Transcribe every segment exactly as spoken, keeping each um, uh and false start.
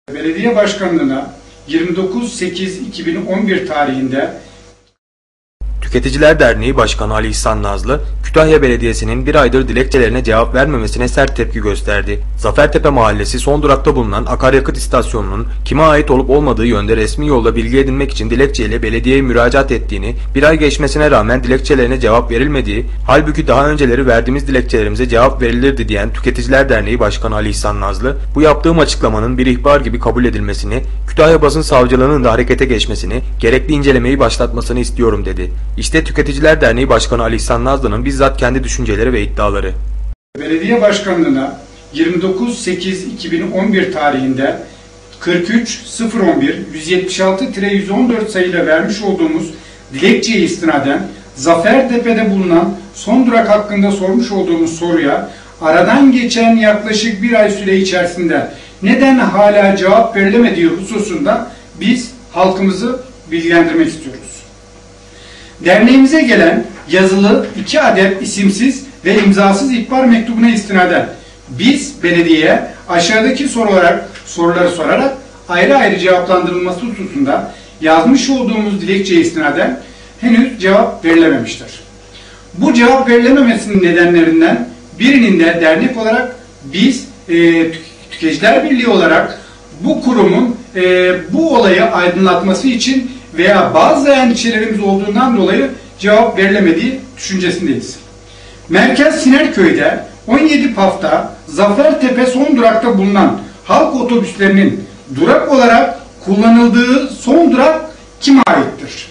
Belediye başkanlığına yirmi dokuz sekiz iki bin on bir tarihinde Tüketiciler Derneği Başkanı Ali İhsan Nazlı, Kütahya Belediyesi'nin bir aydır dilekçelerine cevap vermemesine sert tepki gösterdi. Zafertepe Mahallesi son durakta bulunan akaryakıt istasyonunun kime ait olup olmadığı yönde resmi yolla bilgi edinmek için dilekçeyle belediyeye müracaat ettiğini, bir ay geçmesine rağmen dilekçelerine cevap verilmediği, halbuki daha önceleri verdiğimiz dilekçelerimize cevap verilirdi diyen Tüketiciler Derneği Başkanı Ali İhsan Nazlı, bu yaptığım açıklamanın bir ihbar gibi kabul edilmesini, Kütahya Basın Savcılığı'nın da harekete geçmesini, gerekli incelemeyi başlatmasını istiyorum dedi. İşte Tüketiciler Derneği Başkanı Ali İhsan Nazlı'nın bizzat kendi düşünceleri ve iddiaları. Belediye başkanlığına yirmi dokuz sekiz iki bin on bir tarihinde kırk üç sıfır on bir yüz yetmiş altı yüz on dört sayıyla vermiş olduğumuz dilekçeye istinaden Zafertepe'de bulunan son durak hakkında sormuş olduğumuz soruya aradan geçen yaklaşık bir ay süre içerisinde neden hala cevap verilemediği hususunda biz halkımızı bilgilendirmek istiyoruz. Derneğimize gelen yazılı iki adet isimsiz ve imzasız ihbar mektubuna istinaden biz belediyeye aşağıdaki sorular, soruları sorarak ayrı ayrı cevaplandırılması hususunda yazmış olduğumuz dilekçeye istinaden henüz cevap verilememiştir. Bu cevap verilememesinin nedenlerinden birinin de dernek olarak biz e, Tüketiciler Birliği olarak bu kurumun e, bu olayı aydınlatması için veya bazı endişelerimiz olduğundan dolayı cevap verilemediği düşüncesindeyiz. Merkez Sinerköy'de on yedi Paf'ta Zafertepe son durakta bulunan halk otobüslerinin durak olarak kullanıldığı son durak kime aittir?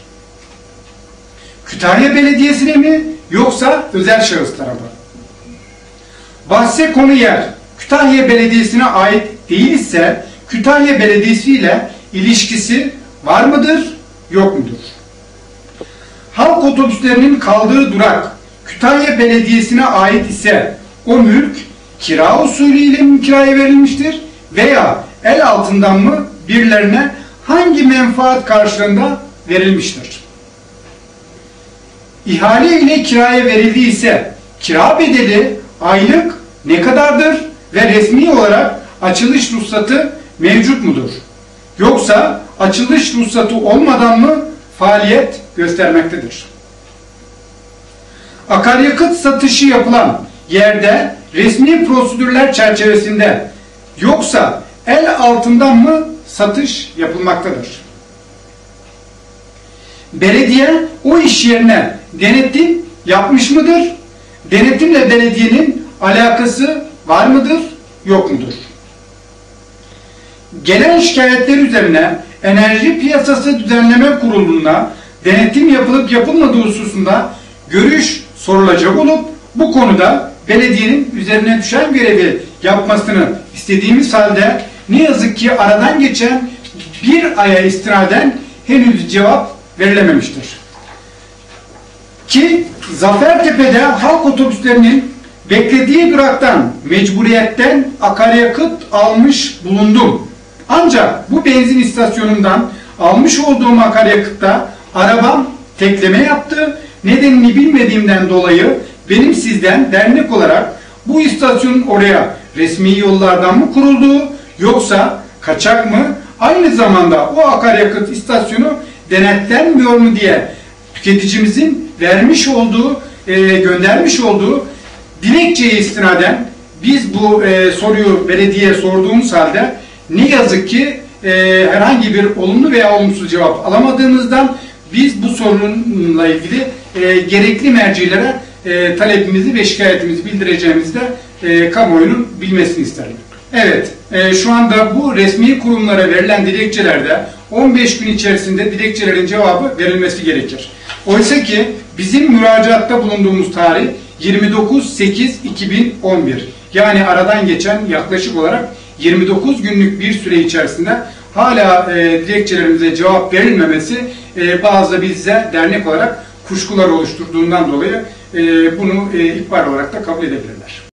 Kütahya Belediyesi'ne mi yoksa özel şahıslara mı? Bahse konu yer Kütahya Belediyesi'ne ait değilse Kütahya Belediyesi ile ilişkisi var mıdır, yok mudur? Halk otobüslerinin kaldığı durak Kütahya Belediyesi'ne ait ise o mülk kira usulü ile mi kiraya verilmiştir veya el altından mı birilerine hangi menfaat karşılığında verilmiştir? İhale ile kiraya verildiyse kira bedeli aylık ne kadardır ve resmi olarak açılış ruhsatı mevcut mudur? Yoksa açılış ruhsatı olmadan mı faaliyet göstermektedir? Akaryakıt satışı yapılan yerde resmi prosedürler çerçevesinde yoksa el altından mı satış yapılmaktadır? Belediye o iş yerine denetim yapmış mıdır? Denetimle belediyenin alakası var mıdır, yok mudur? Gelen şikayetler üzerine Enerji Piyasası Düzenleme Kurulu'na denetim yapılıp yapılmadığı hususunda görüş sorulacak olup bu konuda belediyenin üzerine düşen görevi yapmasını istediğimiz halde ne yazık ki aradan geçen bir aya istinaden henüz cevap verilememiştir. Ki Zafertepe'de halk otobüslerinin beklediği duraktan mecburiyetten akaryakıt almış bulundum. Ancak bu benzin istasyonundan almış olduğum akaryakıtta arabam tekleme yaptı. Nedenini bilmediğimden dolayı benim sizden dernek olarak bu istasyonun oraya resmi yollardan mı kurulduğu yoksa kaçak mı, aynı zamanda o akaryakıt istasyonu denetlenmiyor mu diye tüketicimizin vermiş olduğu, e, göndermiş olduğu dilekçeye istinaden biz bu e, soruyu belediyeye sorduğumuz halde ne yazık ki e, herhangi bir olumlu veya olumsuz cevap alamadığımızdan biz bu sorunla ilgili e, gerekli mercilere e, talepimizi ve şikayetimizi bildireceğimizde e, kamuoyunun bilmesini isterim. Evet, e, şu anda bu resmi kurumlara verilen dilekçelerde on beş gün içerisinde dilekçelerin cevabı verilmesi gerekir. Oysa ki bizim müracaatta bulunduğumuz tarih yirmi dokuz sekiz iki bin on bir. Yani aradan geçen yaklaşık olarak yirmi dokuz günlük bir süre içerisinde hala e, dilekçelerimize cevap verilmemesi e, bazı bize dernek olarak kuşkular oluşturduğundan dolayı e, bunu e, ihbar olarak da kabul edebilirler.